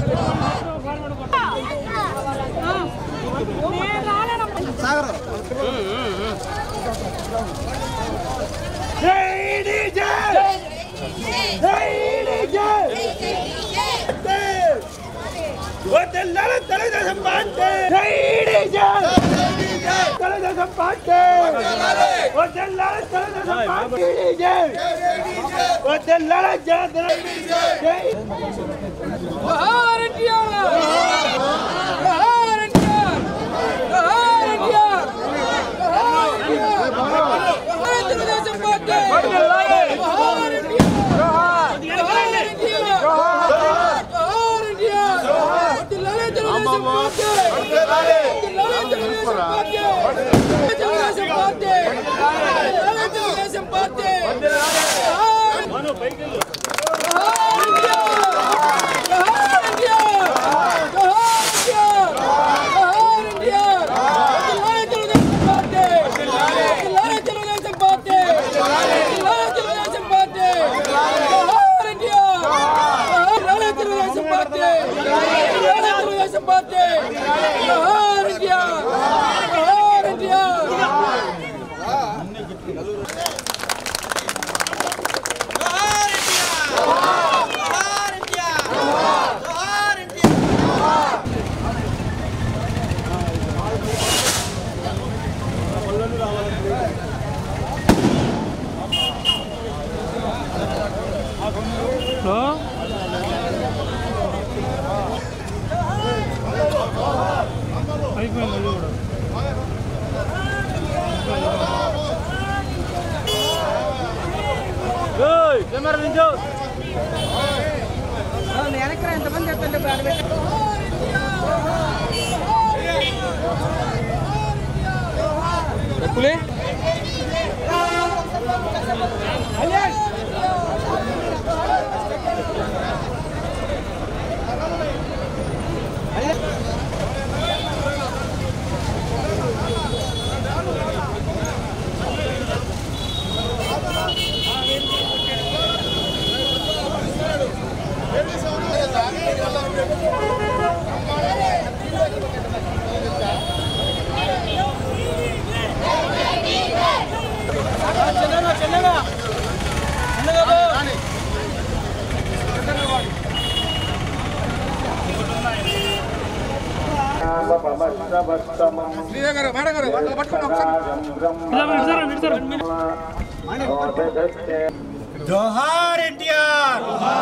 जोहार एनटीआर,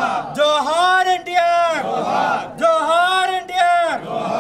जोहार एनटीआर, जोहार NTR.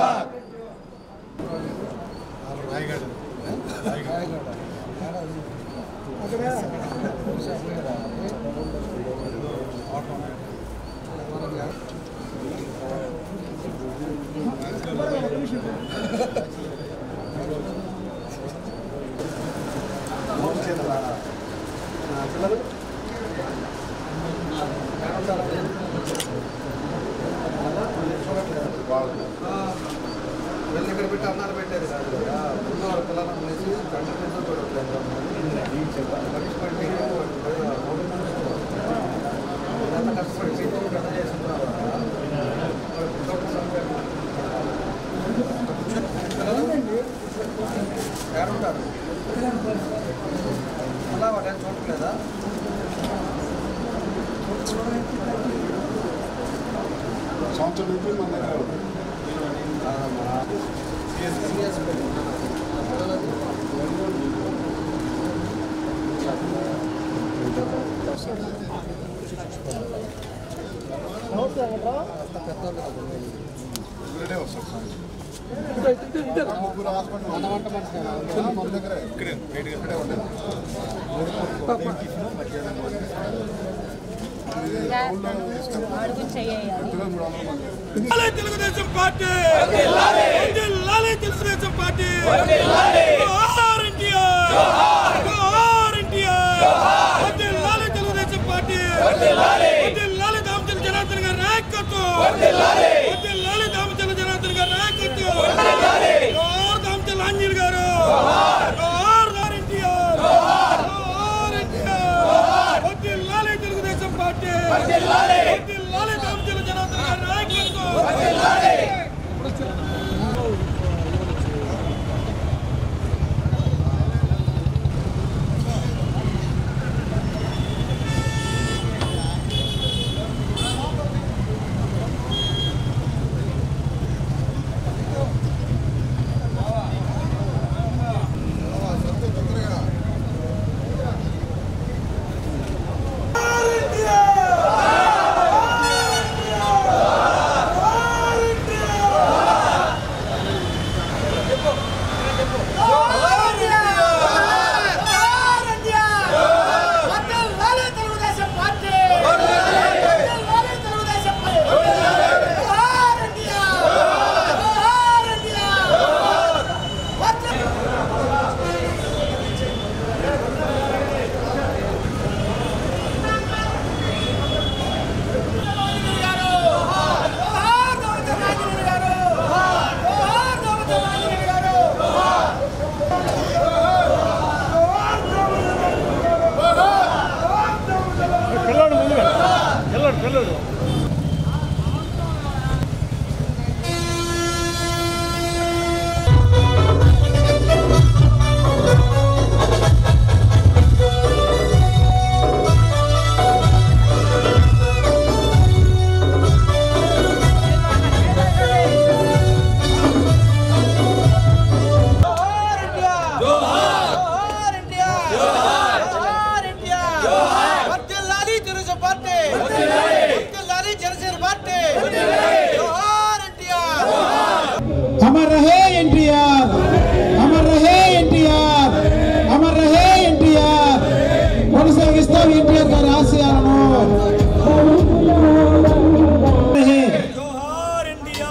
Telugu Desam party Telugu Desam party జోహార్ ఎన్టీఆర్ జోహార్ ఎన్టీఆర్ వర్ధిల్లాలి తెలుగుదేశం పార్టీ వర్ధిల్లాలి దామచల జనార్దన్ గారి నాయకత్వం వర్ధిల్లాలి దామచల జనార్దన్ గారి నాయకత్వం జోహార్ దామచల ఆంజనేయులు గారు జోహార్ ఎన్టీఆర్ జోహార్ ఎన్టీఆర్ వర్ధిల్లాలి తెలుగుదేశం పార్టీ వర్ధిల్లాలి దామచల జనార్దన్ గారి నాయకత్వం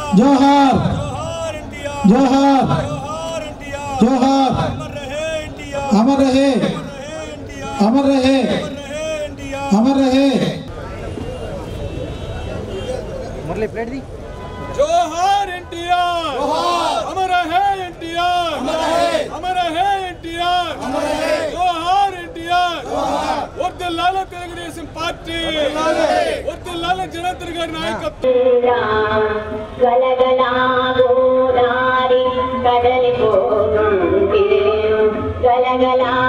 जोहार जोहार जोहार अमर रहे अमर रहे अमर रहे मुरली प्लेट दी जोहार एनटीआर अमर है एनटीआर अमर है एनटीआर जोहार एनटीआर वर्दिल्लाल తెలుగుదేశం పార్టీ वर्दिल्लाल జనార్దన్ గారి నాయకత్వం గలగలా గోదారి కడలి పోతుంది గలగలా